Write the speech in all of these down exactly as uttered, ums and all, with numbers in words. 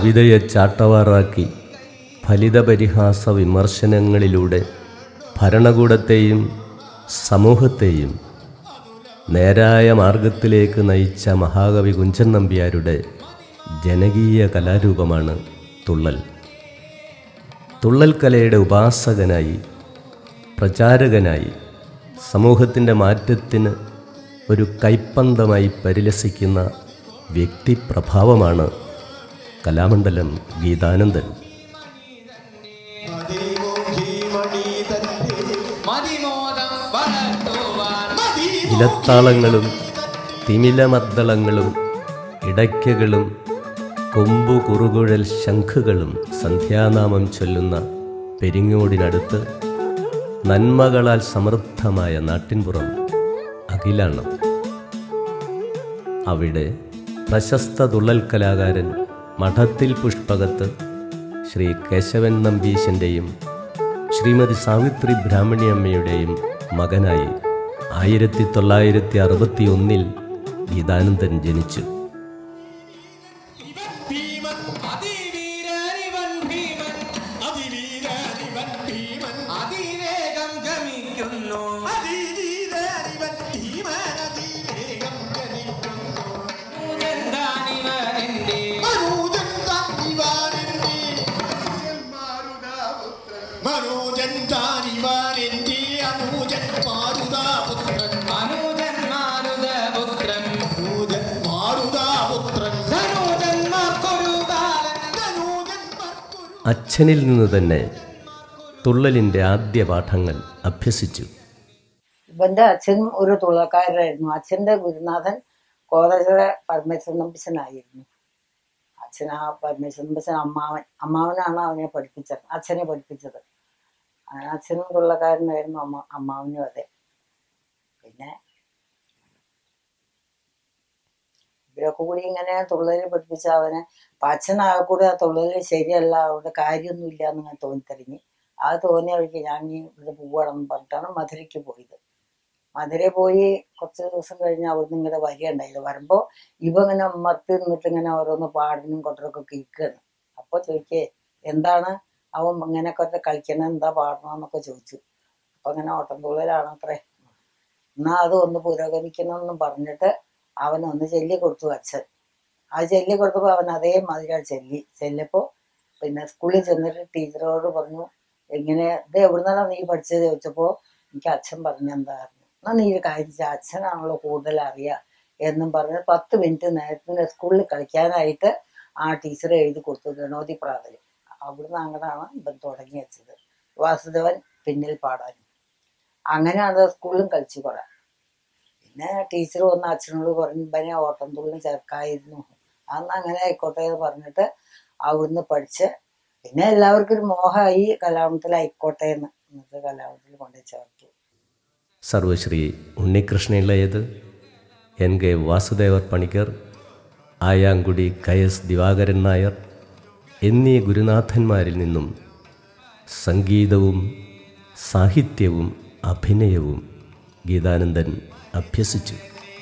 കവിതയെ ചാട്ടവാറാക്കി ഫലിതപരിഹാസ വിമർശനങ്ങളിലൂടെ ഭരണകൂടത്തെയും സമൂഹത്തെയും നേരായ മാർഗത്തിലേക്ക് നയിച്ച മഹാകവി കുഞ്ചൻ നമ്പ്യാരുടെ ജനകീയ കലാരൂപമാണ് തുള്ളൽ. തുള്ളൽ കലയുടെ ഉപാസകനായി, പ്രചാരകനായി, സമൂഹത്തിൻ്റെ മാറ്റത്തിന് ഒരു കൈപ്പന്തമായി പരിലസിക്കുന്ന വ്യക്തിപ്രഭാവമാണ് കലാമണ്ഡലം ഗീതാനന്ദൻ. ഇലത്താളങ്ങളും തിമിലമദ്ദളങ്ങളും ഇടയ്ക്കകളും കൊമ്പു കുറുകുഴൽ ശംഖുകളും സന്ധ്യാനാമം ചൊല്ലുന്ന പെരിങ്ങോടിനടുത്ത് നന്മകളാൽ സമൃദ്ധമായ നാട്ടിൻപുറം അഖിലാണ്. അവിടെ പ്രശസ്ത തുള്ളൽ കലാകാരൻ മഠത്തിൽ പുഷ്പകത്ത് ശ്രീ കേശവൻ നമ്പീശൻ്റെയും ശ്രീമതി സാവിത്രി ബ്രാഹ്മണിയമ്മയുടെയും മകനായി ആയിരത്തി തൊള്ളായിരത്തി അറുപത്തി ഒന്നിൽ ഗീതാനന്ദൻ ജനിച്ചു. അച്ഛനിൽ നിന്ന് തന്നെ തുള്ളലിൻ്റെ ആദ്യ പാഠങ്ങൾ അഭ്യസിച്ചു. ഇവന്റെ അച്ഛൻ ഒരു തുള്ളക്കാരനായിരുന്നു. അച്ഛൻ്റെ ഗുരുനാഥൻ കോതച്ചിറ പരമേശ്വരൻ നമ്പീശനായിരുന്നു. അച്ഛൻ ആ പരമേശ്വരൻ നമ്പീശൻ അമ്മാവൻ അമ്മാവനാണ് അവനെ പഠിപ്പിച്ചത്, അച്ഛനെ പഠിപ്പിച്ചത്. അച്ഛനും തുള്ളക്കാരനായിരുന്നു, അമ്മ അമ്മാവനും അതെ. പിന്നെ ഇവരൊക്കെ കൂടി ഇങ്ങനെ തുള്ളലിൽ പഠിപ്പിച്ച അവനെ അച്ഛനാകെ കൂടി ആ തുള്ളലിൽ ശരിയല്ല, അവിടെ കാര്യമൊന്നുമില്ല എന്നിങ്ങനെ തോന്നിത്തരിഞ്ഞ് അത് തോന്നിയ വഴിക്ക് ഞാൻ ഈ ഇവിടെ പോവുകയാണെന്ന് പറഞ്ഞിട്ടാണ് മധുരയ്ക്ക് പോയത്. മധുര പോയി കുറച്ച് ദിവസം കഴിഞ്ഞ് അവിടുന്ന് ഇങ്ങനെ വരികയുണ്ടായില്ല. വരുമ്പോൾ ഇവ ഇങ്ങനെ അമ്മർത്തി നിന്നിട്ട് ഇങ്ങനെ ഓരോന്ന് പാടിനും കൊട്ടറൊക്കെ കേൾക്കുകയാണ്. അപ്പോൾ ചോദിക്കേ എന്താണ് അവൻ ഇങ്ങനെ കുറച്ച് കളിക്കണം, എന്താ പാടണമെന്നൊക്കെ ചോദിച്ചു. അപ്പം ഇങ്ങനെ ഓട്ടംതുള്ളലാണ് അത്രേ. എന്നാൽ അത് ഒന്ന് പുരോഗമിക്കണമെന്നും പറഞ്ഞിട്ട് അവനൊന്ന് ചൊല്ലി കൊടുത്തു അച്ഛൻ. അത് ചൊല്ലി കൊടുത്തപ്പോൾ അവൻ അതേമാതിരി ആ ചൊല്ലി ചെല്ലിയപ്പോൾ പിന്നെ സ്കൂളിൽ ചെന്നിട്ട് ടീച്ചറോട് പറഞ്ഞു, എങ്ങനെ ഇത് എവിടുന്നാണ് നീ പഠിച്ചത് ചോദിച്ചപ്പോൾ എനിക്ക് അച്ഛൻ പറഞ്ഞെന്താ പറഞ്ഞു. എന്നാൽ നീ ഒരു കാര്യം ചെയ്യ, അച്ഛനാണല്ലോ കൂടുതൽ അറിയാം എന്നും പറഞ്ഞ് പത്ത് മിനിറ്റ് നേരത്തിന് സ്കൂളിൽ കളിക്കാനായിട്ട് ആ ടീച്ചർ എഴുതി കൊടുത്തു ഗണോതി പ്രാതൽ. അവിടുന്ന് അങ്ങനെയാണ് ഇവൻ തുടങ്ങി വെച്ചത്. വാസുദേവൻ പിന്നിൽ പാടാനും അങ്ങനെ അത് സ്കൂളിലും കളിച്ചു കുറെ. പിന്നെ ടീച്ചർ വന്ന് അച്ഛനോട് പറഞ്ഞു ഇവനെ ഓട്ടം തുള്ളിൽ ചേർക്കായിരുന്നു. അന്ന് അങ്ങനെ ആയിക്കോട്ടെ എന്ന് പറഞ്ഞിട്ട് അവിടുന്ന് പഠിച്ച് പിന്നെ എല്ലാവർക്കും ഒരു മോഹമായി കലാമണ്ഡലമായിക്കോട്ടെ എന്ന്. എന്നിട്ട് കലാമണ്ഡലത്തിൽ കൊണ്ടു ചേർത്തു. സർവശ്രീ ഉണ്ണികൃഷ്ണയിളയത്, എൻ കെ വാസുദേവർ പണിക്കർ, ആയാങ്കുടി കയസ് ദിവാകരൻ നായർ എന്നീ ഗുരുനാഥന്മാരിൽ നിന്നും സംഗീതവും സാഹിത്യവും അഭിനയവും ഗീതാനന്ദൻ അഭ്യസിച്ചു.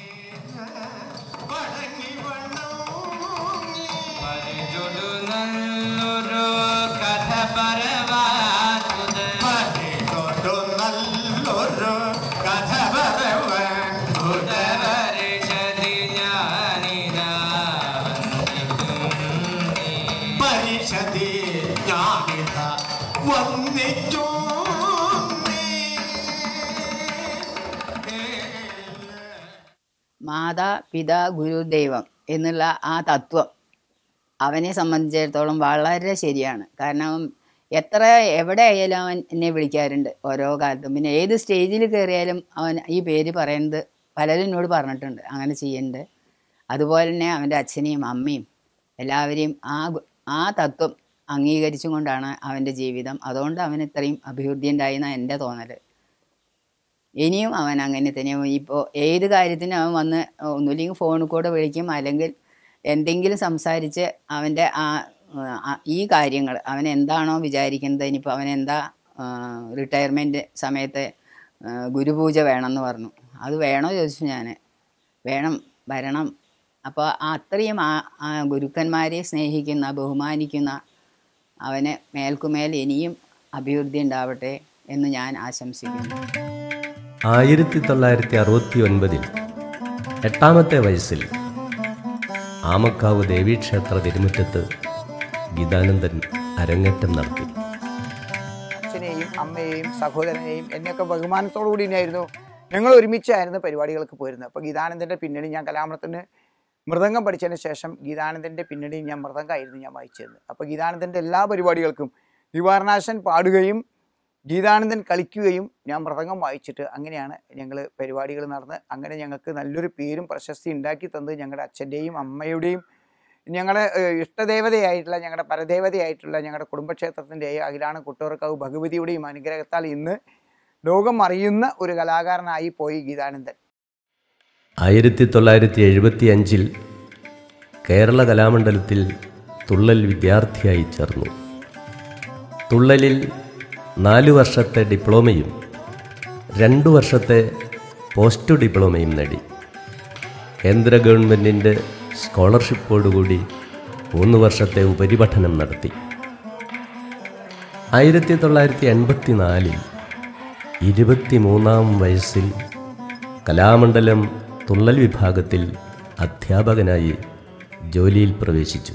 മാതാ പിതാ ഗുരുദൈവം എന്നുള്ള ആ തത്വം അവനെ സംബന്ധിച്ചിടത്തോളം വളരെ ശരിയാണ്. കാരണം എത്ര എവിടെ ആയാലും അവൻ എന്നെ വിളിക്കാറുണ്ട് ഓരോ കാലത്തും. പിന്നെ ഏത് സ്റ്റേജിൽ കയറിയാലും അവൻ ഈ പേര് പറയുന്നത് പലരും എന്നോട് പറഞ്ഞിട്ടുണ്ട്, അങ്ങനെ ചെയ്യുന്നുണ്ട്. അതുപോലെ തന്നെ അവൻ്റെ അച്ഛനെയും അമ്മയും എല്ലാവരെയും ആ ആ തത്വം അംഗീകരിച്ചും കൊണ്ടാണ് അവൻ്റെ ജീവിതം. അതുകൊണ്ട് അവൻ ഇത്രയും അഭിവൃദ്ധി ഉണ്ടായെന്നാണ് എൻ്റെ തോന്നൽ. ഇനിയും അവൻ അങ്ങനെ തന്നെ. ഇപ്പോൾ ഏത് കാര്യത്തിനും അവൻ വന്ന് ഒന്നുമില്ലെങ്കിൽ ഫോണിൽ കൂടെ വിളിക്കും, അല്ലെങ്കിൽ എന്തെങ്കിലും സംസാരിച്ച് അവൻ്റെ ആ ഈ കാര്യങ്ങൾ അവൻ എന്താണോ വിചാരിക്കുന്നത്. ഇനിയിപ്പോൾ അവൻ എന്താ റിട്ടയർമെൻറ്റ് സമയത്ത് ഗുരുപൂജ വേണമെന്ന് പറഞ്ഞു. അത് വേണോ ചോദിച്ചു ഞാൻ. വേണം, വരണം, അപ്പോൾ അത്രയും ആ ആ ഗുരുക്കന്മാരെ സ്നേഹിക്കുന്ന ബഹുമാനിക്കുന്ന അവന് മേൽക്കുമേൽ ഇനിയും അഭിവൃദ്ധി ഉണ്ടാവട്ടെ എന്ന് ഞാൻ ആശംസിക്കുന്നു. ആയിരത്തി തൊള്ളായിരത്തി അറുപത്തി ഒൻപതിൽ എട്ടാമത്തെ വയസ്സിൽ ആമക്കാവ് ദേവീക്ഷേത്ര തിരുമുറ്റത്ത് ഗീതാനന്ദൻ അരങ്ങേറ്റം നടത്തി. അച്ഛനെയും അമ്മയെയും സഹോദരനെയും എന്നെയൊക്കെ ബഹുമാനത്തോടു കൂടി തന്നെയായിരുന്നു ഞങ്ങൾ ഒരുമിച്ചായിരുന്നു പരിപാടികൾക്ക് പോയിരുന്നത്. അപ്പോൾ ഗീതാനന്ദൻ്റെ പിന്നണി ഞാൻ കലാമണ്ഡലത്തിന് മൃദംഗം പഠിച്ചതിന് ശേഷം ഗീതാനന്ദൻ്റെ പിന്നണിയും ഞാൻ മൃദംഗമായിരുന്നു ഞാൻ വായിച്ചിരുന്നത്. അപ്പോൾ ഗീതാനന്ദൻ്റെ എല്ലാ പരിപാടികൾക്കും ദിവാകരനാശൻ പാടുകയും ഗീതാനന്ദൻ കളിക്കുകയും ഞാൻ മൃദംഗം വായിച്ചിട്ട് അങ്ങനെയാണ് ഞങ്ങൾ പരിപാടികൾ നടന്ന് അങ്ങനെ ഞങ്ങൾക്ക് നല്ലൊരു പേരും പ്രശസ്തി ഉണ്ടാക്കി തന്നത് ഞങ്ങളുടെ അച്ഛൻ്റെയും അമ്മയുടെയും ഞങ്ങളുടെ ഇഷ്ടദേവതയായിട്ടുള്ള ഞങ്ങളുടെ പരദേവതയായിട്ടുള്ള ഞങ്ങളുടെ കുടുംബക്ഷേത്രത്തിൻ്റെ അഖിലാണ് കുട്ടോർക്കാവ് ഭഗവതിയുടെയും അനുഗ്രഹത്താൽ ഇന്ന് ലോകം അറിയുന്ന ഒരു കലാകാരനായി പോയി ഗീതാനന്ദൻ. ആയിരത്തി തൊള്ളായിരത്തി എഴുപത്തി അഞ്ചിൽ കേരള കലാമണ്ഡലത്തിൽ തുള്ളൽ വിദ്യാർത്ഥിയായി ചേർന്നു. തുള്ളലിൽ നാലു വർഷത്തെ ഡിപ്ലോമയും രണ്ടു വർഷത്തെ പോസ്റ്റ് ഡിപ്ലോമയും നേടി. കേന്ദ്ര ഗവൺമെൻറ്റിൻ്റെ സ്കോളർഷിപ്പോടുകൂടി മൂന്ന് വർഷത്തെ ഉപരിപഠനം നടത്തി. ആയിരത്തി തൊള്ളായിരത്തി എൺപത്തി നാലിൽ ഇരുപത്തി മൂന്നാം വയസ്സിൽ കലാമണ്ഡലം തുള്ളൽ വിഭാഗത്തിൽ അധ്യാപകനായി ജോലിയിൽ പ്രവേശിച്ചു.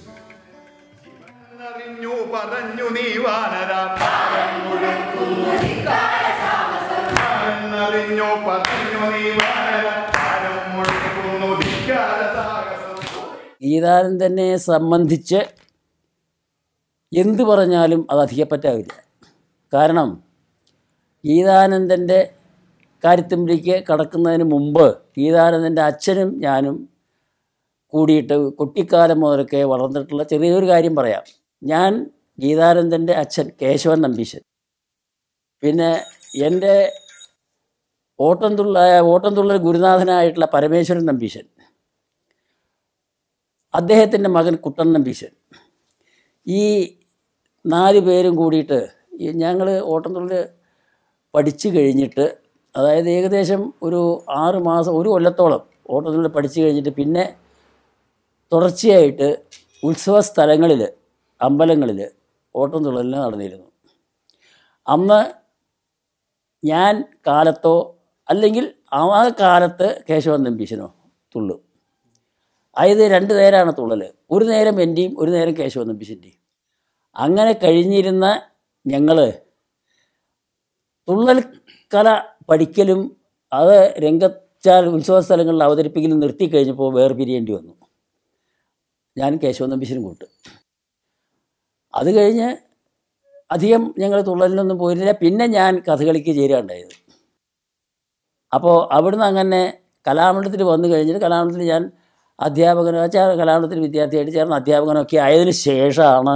ഗീതാനന്ദനെ സംബന്ധിച്ച് എന്തു പറഞ്ഞാലും അത് അധികപ്പറ്റാവില്ല. കാരണം ഗീതാനന്ദൻ്റെ കാര്യത്തിലേക്ക് കടക്കുന്നതിന് മുമ്പ് ഗീതാനന്ദൻ്റെ അച്ഛനും ഞാനും കൂടിയിട്ട് കുട്ടിക്കാലം മുതലൊക്കെ വളർന്നിട്ടുള്ള ചെറിയൊരു കാര്യം പറയാം. ഞാൻ ഗീതാനന്ദൻ്റെ അച്ഛൻ കേശവൻ നമ്പീശൻ, പിന്നെ എൻ്റെ ഓട്ടംതുള്ള ഓട്ടംതുള്ളൽ ഗുരുനാഥനായിട്ടുള്ള പരമേശ്വരൻ നമ്പീശൻ, അദ്ദേഹത്തിൻ്റെ മകൻ കുട്ടൻ നമ്പീശൻ, ഈ നാല് പേരും കൂടിയിട്ട് ഞങ്ങൾ ഓട്ടംതുള്ളൽ പഠിച്ചു കഴിഞ്ഞിട്ട്, അതായത് ഏകദേശം ഒരു ആറ് മാസം ഒരു കൊല്ലത്തോളം ഓട്ടംതുള്ളൽ പഠിച്ചു കഴിഞ്ഞിട്ട് പിന്നെ തുടർച്ചയായിട്ട് ഉത്സവ സ്ഥലങ്ങളിൽ അമ്പലങ്ങളിൽ ഓട്ടംതുള്ളലിന് നടന്നിരുന്നു. അന്ന് ഞാൻ കാലത്തോ അല്ലെങ്കിൽ ആ കാലത്ത് കേശവൻ നമ്പീശനോ തുള്ളും. അതായത് രണ്ട് നേരമാണ് തുള്ളൽ, ഒരു നേരം എൻ്റെയും ഒരു നേരം കേശവൻ നമ്പീശൻ്റെയും. അങ്ങനെ കഴിഞ്ഞിരുന്ന ഞങ്ങൾ തുള്ളൽ കല പഠിക്കലും അത് രംഗച്ചാൽ ഉത്സവ സ്ഥലങ്ങളിൽ അവതരിപ്പിക്കലും നിർത്തി കഴിഞ്ഞപ്പോൾ വേർപിരിയേണ്ടി വന്നു. ഞാൻ കേശവൻ നമ്പീശനും കൂട്ട്. അത് കഴിഞ്ഞ് അധികം ഞങ്ങൾ തുള്ളലിനൊന്നും പോയിരുന്നില്ല. പിന്നെ ഞാൻ കഥകളിക്ക് ചേരുകയുണ്ടായത്. അപ്പോൾ അവിടുന്ന് അങ്ങനെ കലാമണ്ഡലത്തിൽ വന്നു കഴിഞ്ഞിട്ട് കലാമണ്ഡലത്തിൽ ഞാൻ അധ്യാപകനോ കലാമണ്ഡലത്തിൽ വിദ്യാർത്ഥിയായിട്ട് ചേർന്ന് അധ്യാപകനൊക്കെ ആയതിന് ശേഷമാണ്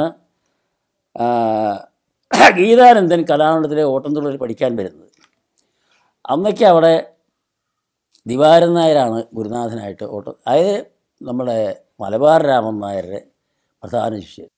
ഗീതാനന്ദൻ കലാമണ്ഡലത്തിലെ ഓട്ടംതുള്ളൽ പഠിക്കാൻ വരുന്നത്. അന്നൊക്കെ അവിടെ ദിവാകരൻ നായരാണ് ഗുരുനാഥനായിട്ട് ഓട്ടം, അതായത് നമ്മുടെ മലബാർ രാമൻ നായരുടെ പ്രധാന ശിഷ്യൻ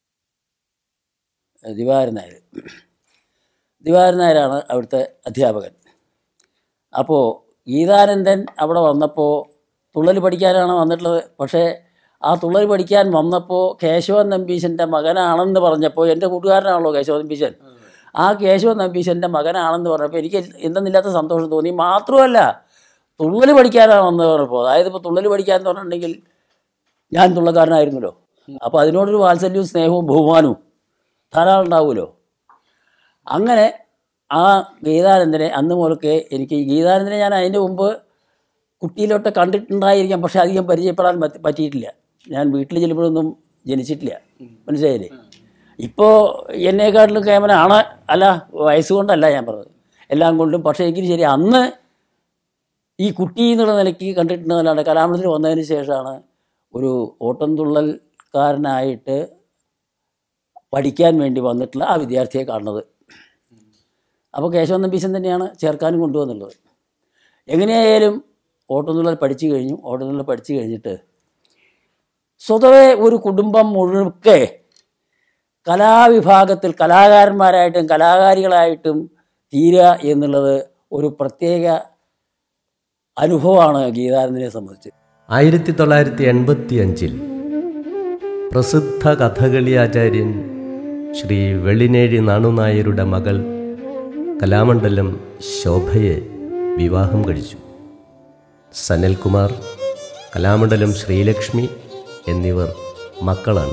ദിവാകരൻ നായർ. ദിവാകരൻ നായരാണ് അവിടുത്തെ അധ്യാപകൻ. അപ്പോൾ ഗീതാനന്ദൻ അവിടെ വന്നപ്പോൾ തുള്ളൽ പഠിക്കാനാണ് വന്നിട്ടുള്ളത്. പക്ഷേ ആ തുള്ളൽ പഠിക്കാൻ വന്നപ്പോൾ കേശവൻ നമ്പീശൻ്റെ മകനാണെന്ന് പറഞ്ഞപ്പോൾ, എൻ്റെ കൂട്ടുകാരനാണല്ലോ കേശവൻ നമ്പീശൻ, ആ കേശവൻ നമ്പീശൻ്റെ മകനാണെന്ന് പറഞ്ഞപ്പോൾ എനിക്ക് എന്തെന്നില്ലാത്ത സന്തോഷം തോന്നി. മാത്രമല്ല തുള്ളൽ പഠിക്കാനാണ് വന്നത് പറഞ്ഞപ്പോൾ, അതായത് ഇപ്പോൾ തുള്ളൽ പഠിക്കാൻ പറഞ്ഞിട്ടുണ്ടെങ്കിൽ ഞാൻ തുള്ളക്കാരനായിരുന്നല്ലോ, അപ്പോൾ അതിനോടൊരു വാത്സല്യവും സ്നേഹവും ബഹുമാനവും ധാരാളം ഉണ്ടാവുമല്ലോ. അങ്ങനെ ആ ഗീതാനന്ദനെ അന്ന് മുതലൊക്കെ എനിക്ക് ഗീതാനന്ദനെ ഞാൻ അതിൻ്റെ മുമ്പ് കുട്ടിയിലോട്ട് കണ്ടിട്ടുണ്ടായിരിക്കാം, പക്ഷേ അധികം പരിചയപ്പെടാൻ പറ്റിയിട്ടില്ല. ഞാൻ വീട്ടിൽ ചെല്ലുമ്പോഴൊന്നും ജനിച്ചിട്ടില്ല, മനസ്സിലായില്ലേ. ഇപ്പോൾ എന്നെക്കാട്ടിലും കേമനാണ്, അല്ല വയസ്സുകൊണ്ടല്ല ഞാൻ പറഞ്ഞത്, എല്ലാം കൊണ്ടും. പക്ഷേ എങ്കിലും ശരി അന്ന് ഈ കുട്ടി എന്നുള്ള നിലയ്ക്ക് കണ്ടിട്ടുണ്ടെന്നല്ലാണ്ട് കലാമണ്ഡലത്തിൽ വന്നതിന് ശേഷമാണ് ഒരു ഓട്ടംതുള്ളൽക്കാരനായിട്ട് പഠിക്കാൻ വേണ്ടി വന്നിട്ടുള്ള ആ വിദ്യാർത്ഥിയെ കാണുന്നത്. അപ്പോൾ കേശവൻ നമ്പീശൻ തന്നെയാണ് ചേർക്കാനും കൊണ്ടുവന്നുള്ളത്. എങ്ങനെയായാലും ഓട്ടംതുള്ളൽ പഠിച്ചു കഴിഞ്ഞു. ഓട്ടംതുള്ളൽ പഠിച്ചു കഴിഞ്ഞിട്ട് സ്വതവേ ഒരു കുടുംബം മുഴുക്കെ കലാവിഭാഗത്തിൽ കലാകാരന്മാരായിട്ടും കലാകാരികളായിട്ടും തീരുക എന്നുള്ളത് ഒരു പ്രത്യേക അനുഭവമാണ് ഗീതാനന്ദനെ സംബന്ധിച്ച്. ആയിരത്തി തൊള്ളായിരത്തി എൺപത്തി അഞ്ചിൽ പ്രസിദ്ധ കഥകളി ആചാര്യൻ ശ്രീ വെള്ളിനേഴി നാണുനായരുടെ മകൾ കലാമണ്ഡലം ശോഭയെ വിവാഹം കഴിച്ചു. സനൽകുമാർ, കലാമണ്ഡലം ശ്രീലക്ഷ്മി എന്നിവർ മക്കളാണ്.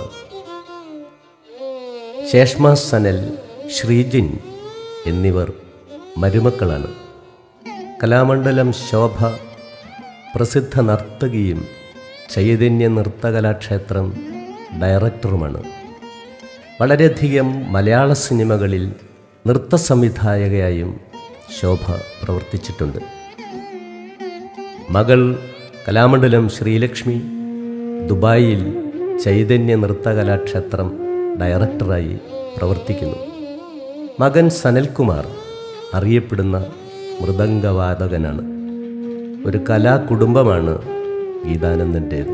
ശേഷ്മ സനൽ, ശ്രീജിൻ എന്നിവർ മരുമക്കളാണ്. കലാമണ്ഡലം ശോഭ പ്രസിദ്ധ നർത്തകിയും ചൈതന്യ നൃത്തകലാക്ഷേത്രം ഡയറക്ടറുമാണ്. വളരെയധികം മലയാള സിനിമകളിൽ നൃത്ത സംവിധായകയായും ശോഭ പ്രവർത്തിച്ചിട്ടുണ്ട്. മകൾ കലാമണ്ഡലം ശ്രീലക്ഷ്മി ദുബായിൽ ചൈതന്യ നൃത്തകലാക്ഷേത്രം ഡയറക്ടറായി പ്രവർത്തിക്കുന്നു. മകൻ സനൽകുമാർ അറിയപ്പെടുന്ന മൃദംഗവാദകനാണ്. ഒരു കലാകുടുംബമാണ് ഗീതാനന്ദൻ്റേത്.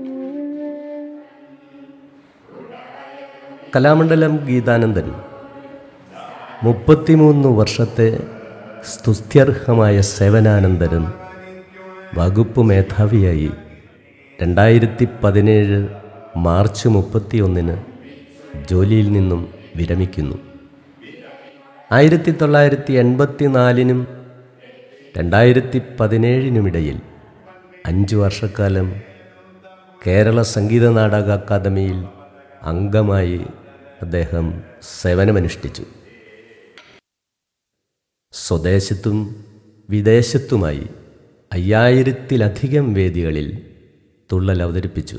കലാമണ്ഡലം ഗീതാനന്ദൻ മുപ്പത്തിമൂന്ന് വർഷത്തെ സ്തുത്യർഹമായ സേവനാനന്തരം വകുപ്പ് മേധാവിയായി രണ്ടായിരത്തി പതിനേഴ് മാർച്ച് മുപ്പത്തിയൊന്നിന് ജോലിയിൽ നിന്നും വിരമിക്കുന്നു. ആയിരത്തി തൊള്ളായിരത്തി എൺപത്തി നാലിനും രണ്ടായിരത്തി പതിനേഴിനുമിടയിൽ അഞ്ച് വർഷക്കാലം കേരള സംഗീത നാടക അക്കാദമിയിൽ അംഗമായി അദ്ദേഹം സേവനമനുഷ്ഠിച്ചു. സ്വദേശത്തും വിദേശത്തുമായി അയ്യായിരത്തിലധികം വേദികളിൽ തുള്ളൽ അവതരിപ്പിച്ചു.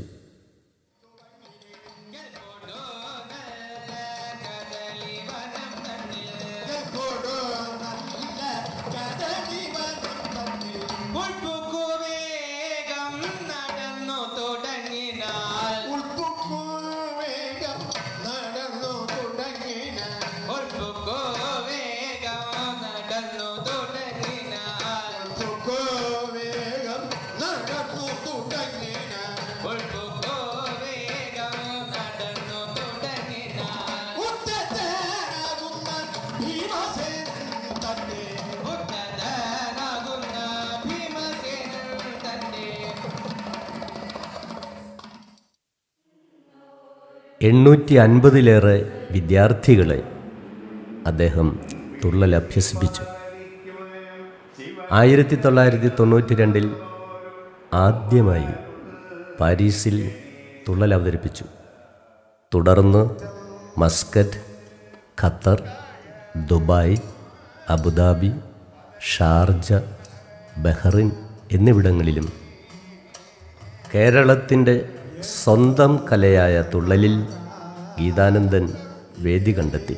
എണ്ണൂറ്റി അൻപതിലേറെ വിദ്യാർത്ഥികളെ അദ്ദേഹം തുള്ളൽ അഭ്യസിപ്പിച്ചു. ആയിരത്തി തൊള്ളായിരത്തി തൊണ്ണൂറ്റി രണ്ടിൽ ആദ്യമായി പാരീസിൽ തുള്ളൽ അവതരിപ്പിച്ചു. തുടർന്ന് Muscat, Qatar, Dubai, Abu Dhabi, Sharjah, Bahrain എന്നിവിടങ്ങളിലും കേരളത്തിൻ്റെ സ്വന്തം കലയായ തുള്ളലിൽ ഗീതാനന്ദൻ വേദി കണ്ടെത്തി.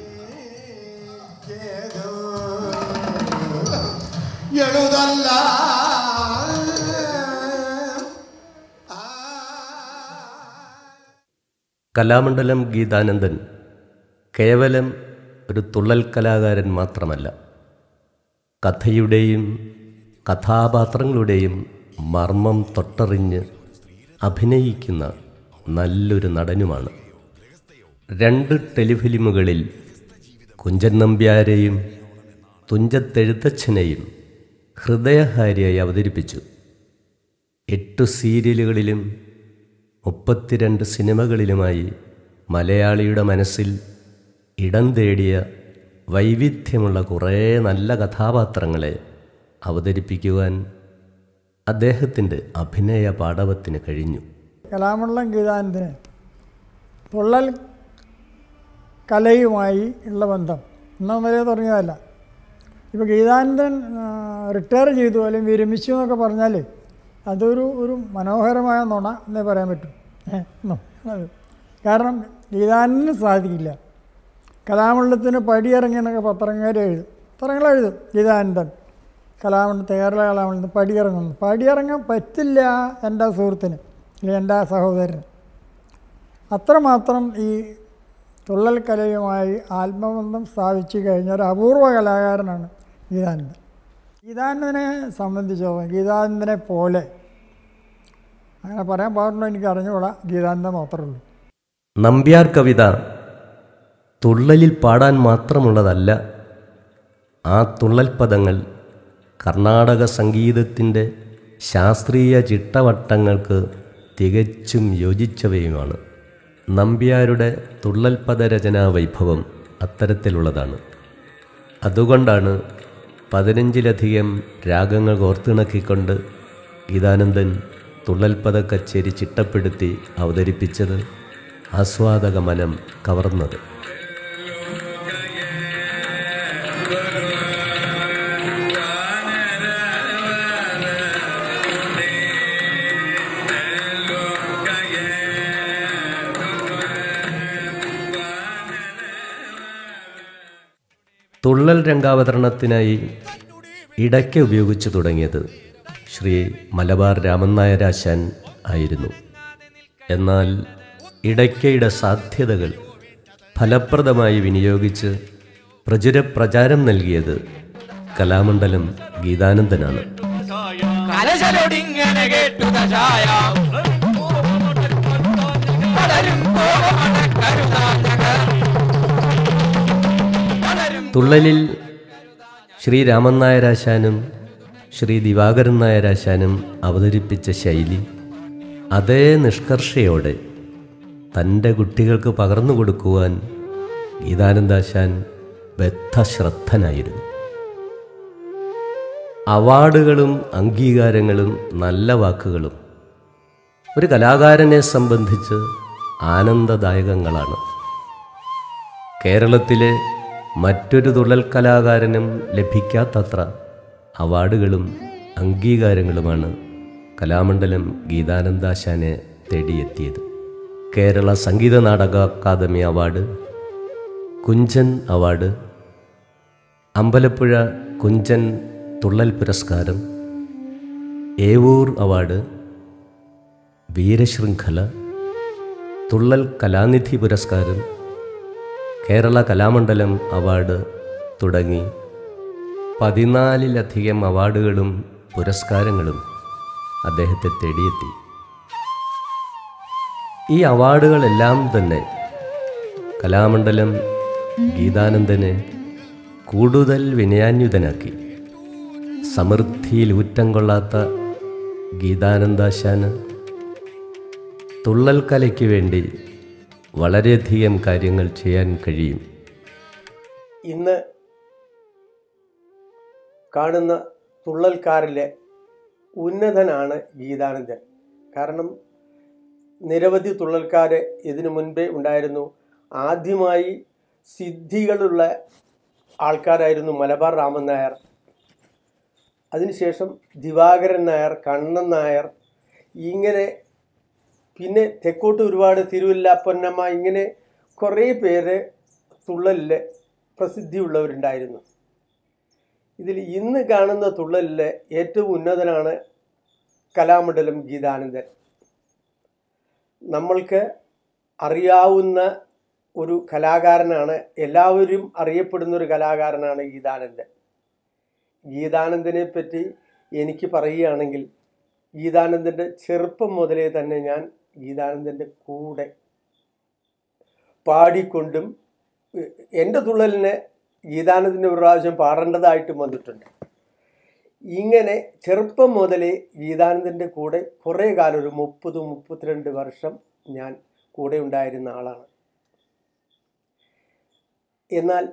കലാമണ്ഡലം ഗീതാനന്ദൻ കേവലം ഒരു തുള്ളൽ കലാകാരൻ മാത്രമല്ല, കഥയുടെയും കഥാപാത്രങ്ങളുടെയും മർമ്മം തൊട്ടറിഞ്ഞ് അഭിനയിക്കുന്ന നല്ലൊരു നടനുമാണ്. രണ്ട് ടെലിഫിലിമുകളിൽ കുഞ്ചൻ നമ്പ്യാരെയും തുഞ്ചത്തെഴുത്തച്ഛനെയും ഹൃദയഹാരിയായി അവതരിപ്പിച്ചു. എട്ടു സീരിയലുകളിലും മുപ്പത്തിരണ്ട് സിനിമകളിലുമായി മലയാളിയുടെ മനസ്സിൽ ഇടം തേടിയ വൈവിധ്യമുള്ള കുറേ നല്ല കഥാപാത്രങ്ങളെ അവതരിപ്പിക്കുവാൻ അദ്ദേഹത്തിൻ്റെ അഭിനയ പാടവത്തിന് കഴിഞ്ഞു. കലാമണ്ഡലം ഗീതാനന്ദന് തുള്ളൽ കലയുമായി ഉള്ള ബന്ധം ഇന്നും വരെ തുടങ്ങിയതല്ല. ഇപ്പോൾ ഗീതാനന്ദൻ റിട്ടയർ ചെയ്തു അല്ലെങ്കിൽ വിരമിച്ചു എന്നൊക്കെ പറഞ്ഞാൽ അതൊരു ഒരു മനോഹരമായ നുണ എന്നേ പറയാൻ പറ്റും. ഏഹ് കാരണം ഗീതാനന്ദന് സാധിക്കില്ല. കലാമണ്ഡലത്തിന് പടിയിറങ്ങി എന്നൊക്കെ പത്രങ്ങൾ എഴുതും, പത്രങ്ങൾ എഴുതും ഗീതാനന്ദൻ കലാമണ്ഡലം കേരള കലാമണ്ഡലത്തിന് പടിയിറങ്ങുന്നു. പടിയിറങ്ങാൻ പറ്റില്ല എൻ്റെ സുഹൃത്തിന് അല്ലെങ്കിൽ എൻ്റെ സഹോദരന്. അത്രമാത്രം ഈ തുള്ളൽ കലയുമായി ആത്മബന്ധം സ്ഥാപിച്ചു കഴിഞ്ഞ ഒരു അപൂർവ കലാകാരനാണ് ഗീതാനന്ദൻ. ഗീതാനന്ദനെ സംബന്ധിച്ചോളം ഗീതാനന്ദനെ പോലെ അങ്ങനെ പറയാൻ പാടുണ്ടോ എനിക്ക് അറിഞ്ഞുകൂടാ, ഗീതാനന്ദൻ മാത്രമേ ഉള്ളൂ. നമ്പ്യാർ കവിത തുള്ളലിൽ പാടാൻ മാത്രമുള്ളതല്ല. ആ തുള്ളൽ പദങ്ങൾ കർണാടക സംഗീതത്തിൻ്റെ ശാസ്ത്രീയ ചിട്ടവട്ടങ്ങൾക്ക് തികച്ചും യോജിച്ചവയുമാണ്. നമ്പ്യാരുടെ തുള്ളൽപദ രചനാ വൈഭവം അത്തരത്തിലുള്ളതാണ്. അതുകൊണ്ടാണ് പതിനഞ്ചിലധികം രാഗങ്ങൾ കോർത്തിണക്കിക്കൊണ്ട് ഗീതാനന്ദൻ തുള്ളൽപദ കച്ചേരി ചിട്ടപ്പെടുത്തി അവതരിപ്പിച്ചത് ആസ്വാദക മനം കവർന്നത്. തുള്ളൽ രംഗാവതരണത്തിനായി ഇടയ്ക്ക് ഉപയോഗിച്ചു തുടങ്ങിയത് ശ്രീ മലബാർ രാമൻ നായരാശാൻ ആയിരുന്നു. എന്നാൽ ഇടയ്ക്കയുടെ സാധ്യതകൾ ഫലപ്രദമായി വിനിയോഗിച്ച് പ്രചുരപ്രചാരം നൽകിയത് കലാമണ്ഡലം ഗീതാനന്ദനാണ്. തുള്ളലിൽ ശ്രീ രാമൻ നായരാശാനും ശ്രീ ദിവാകരൻ നായരാശാനും അവതരിപ്പിച്ച ശൈലി അതേ നിഷ്കർഷയോടെ തൻ്റെ കുട്ടികൾക്ക് പകർന്നു കൊടുക്കുവാൻ ഗീതാനന്ദാശാൻ ബദ്ധശ്രദ്ധനായിരുന്നു. അവാർഡുകളും അംഗീകാരങ്ങളും നല്ല വാക്കുകളും ഒരു കലാകാരനെ സംബന്ധിച്ച് ആനന്ദദായകങ്ങളാണ്. കേരളത്തിലെ മറ്റൊരു തുള്ളൽ കലാകാരനും ലഭിക്കാത്തത്ര അവാർഡുകളും അംഗീകാരങ്ങളുമാണ് കലാമണ്ഡലം ഗീതാനന്ദാശാനെ തേടിയെത്തിയത്. കേരള സംഗീത നാടക അക്കാദമി അവാർഡ്, കുഞ്ചൻ അവാർഡ്, അമ്പലപ്പുഴ കുഞ്ചൻ തുള്ളൽ പുരസ്കാരം, ഏവൂർ അവാർഡ്, വീരശൃംഖല, തുള്ളൽ കലാനിധി പുരസ്കാരം, കേരള കലാമണ്ഡലം അവാർഡ് തുടങ്ങി പതിനാലിലധികം അവാർഡുകളും പുരസ്കാരങ്ങളും അദ്ദേഹത്തെ തേടിയെത്തി. ഈ അവാർഡുകളെല്ലാം തന്നെ കലാമണ്ഡലം ഗീതാനന്ദനെ കൂടുതൽ വിനയാന്വിതനാക്കി. സമൃദ്ധിയിൽ ഊറ്റം കൊള്ളാത്ത ഗീതാനന്ദാശാന് തുള്ളൽ കലയ്ക്ക് വേണ്ടി വളരെയധികം കാര്യങ്ങൾ ചെയ്യാൻ കഴിയും. ഇന്ന് കാണുന്ന തുള്ളൽക്കാരിലെ ഉന്നതനാണ് ഗീതാനന്ദൻ. കാരണം നിരവധി തുള്ളൽക്കാർ ഇതിനു മുൻപേ ഉണ്ടായിരുന്നു. ആദ്യമായി സിദ്ധികളുള്ള ആൾക്കാരായിരുന്നു മലബാർ രാമൻ നായർ, അതിനുശേഷം ദിവാകരൻ നായർ, കണ്ണൻ നായർ, ഇങ്ങനെ പിന്നെ തെക്കോട്ട് ഒരുപാട് തിരുവല്ല പൊന്നമ്മ, ഇങ്ങനെ കുറേ പേര് തുള്ളലിൽ പ്രസിദ്ധിയുള്ളവരുണ്ടായിരുന്നു. ഇതിൽ ഇന്ന് കാണുന്ന തുള്ളലിൽ ഏറ്റവും ഉന്നതനാണ് കലാമണ്ഡലം ഗീതാനന്ദൻ. നമ്മൾക്ക് അറിയാവുന്ന ഒരു കലാകാരനാണ്, എല്ലാവരും അറിയപ്പെടുന്ന ഒരു കലാകാരനാണ് ഗീതാനന്ദൻ. ഗീതാനന്ദനെ പറ്റി എനിക്ക് പറയുകയാണെങ്കിൽ, ഗീതാനന്ദൻ്റെ ചെറുപ്പം മുതലേ തന്നെ ഞാൻ ഗീതാനന്ദൻ്റെ കൂടെ പാടിക്കൊണ്ടും എൻ്റെ തുള്ളലിനെ ഗീതാനന്ദൻ്റെ ഒരു പ്രാവശ്യം പാടേണ്ടതായിട്ടും വന്നിട്ടുണ്ട്. ഇങ്ങനെ ചെറുപ്പം മുതലേ ഗീതാനന്ദൻ്റെ കൂടെ കുറേ കാലം, ഒരു മുപ്പത് മുപ്പത്തിരണ്ട് വർഷം ഞാൻ കൂടെ ഉണ്ടായിരുന്ന ആളാണ്. എന്നാൽ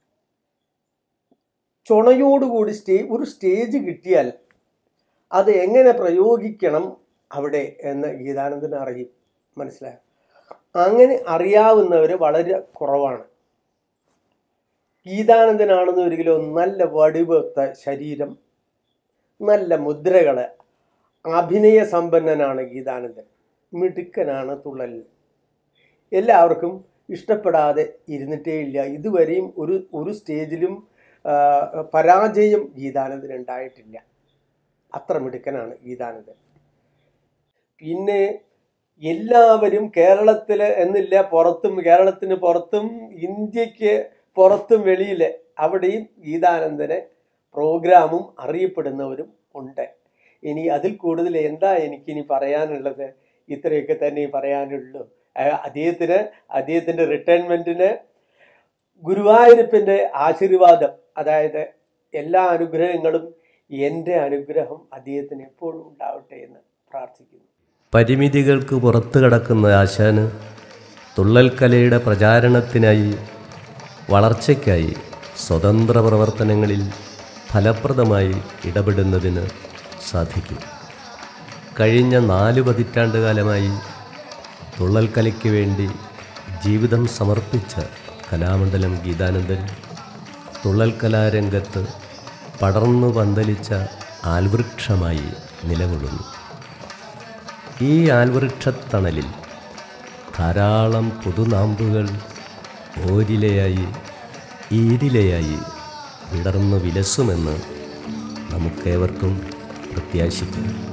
ചുണയോടുകൂടി സ്റ്റേ ഒരു സ്റ്റേജ് കിട്ടിയാൽ അത് എങ്ങനെ പ്രയോഗിക്കണം അവിടെ എന്ന് ഗീതാനന്ദന് അറിയും, മനസ്സിലായോ? അങ്ങനെ അറിയാവുന്നവർ വളരെ കുറവാണ്. ഗീതാനന്ദനാണെന്ന് ഒരിക്കലും നല്ല വടിവത്ത ശരീരം, നല്ല മുദ്രകൾ, അഭിനയ സമ്പന്നനാണ് ഗീതാനന്ദൻ, മിടുക്കനാണ് തുള്ളലിൽ. എല്ലാവർക്കും ഇഷ്ടപ്പെടാതെ ഇരുന്നിട്ടേ ഇല്ല. ഇതുവരെയും ഒരു ഒരു സ്റ്റേജിലും പരാജയം ഗീതാനന്ദൻ ഉണ്ടായിട്ടില്ല. അത്ര മിടുക്കനാണ് ഗീതാനന്ദൻ. പിന്നെ എല്ലാവരും കേരളത്തിൽ എന്നില്ല, പുറത്തും, കേരളത്തിന് പുറത്തും ഇന്ത്യക്ക് പുറത്തും വെളിയിൽ അവിടെയും ഗീതാനന്ദനെ പ്രോഗ്രാമും അറിയപ്പെടുന്നവരും ഉണ്ട്. ഇനി അതിൽ കൂടുതൽ എന്താ എനിക്കിനി പറയാനുള്ളത്? ഇത്രയൊക്കെ തന്നെ പറയാനുള്ളൂ. അദ്ദേഹത്തിന് അദ്ദേഹത്തിൻ്റെ റിട്ടയർമെൻറ്റിന് ഗുരുവായൂരപ്പൻ്റെ ആശീർവാദം, അതായത് എല്ലാ അനുഗ്രഹങ്ങളും എൻ്റെ അനുഗ്രഹം അദ്ദേഹത്തിന് എപ്പോഴും ഉണ്ടാവട്ടെ എന്ന് പ്രാർത്ഥിക്കുന്നു. പരിമിതികൾക്ക് പുറത്തു കടക്കുന്ന ആശാന് തുള്ളൽക്കലയുടെ പ്രചാരണത്തിനായി, വളർച്ചയ്ക്കായി സ്വതന്ത്ര പ്രവർത്തനങ്ങളിൽ ഫലപ്രദമായി ഇടപെടുന്നതിന് സാധിക്കും. കഴിഞ്ഞ നാല് പതിറ്റാണ്ടുകാലമായി തുള്ളൽക്കലയ്ക്ക് വേണ്ടി ജീവിതം സമർപ്പിച്ച കലാമണ്ഡലം ഗീതാനന്ദൻ തുള്ളൽക്കലാരംഗത്ത് പടർന്നു പന്തലിച്ച ആൽവൃക്ഷമായി നിലകൊള്ളുന്നു. ഈ ആൽവൃക്ഷത്തണലിൽ ധാരാളം പുതുനാമ്പുകൾ ഓരിലയായി ഈരിലയായി വിടർന്നു വിലസുമെന്ന് നമുക്കേവർക്കും പ്രത്യാശിക്കാം.